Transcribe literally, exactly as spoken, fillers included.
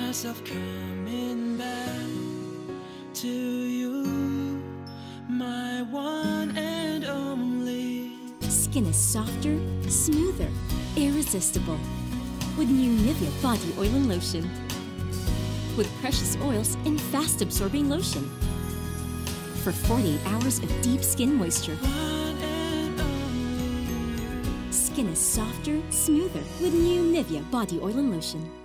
myself coming back to you, my one and only. Skin is softer, smoother, irresistible. With new NIVEA Body Oil and Lotion. With precious oils and fast-absorbing lotion. For forty-eight hours of deep skin moisture. One and only. Skin is softer, smoother with new NIVEA Body Oil and Lotion.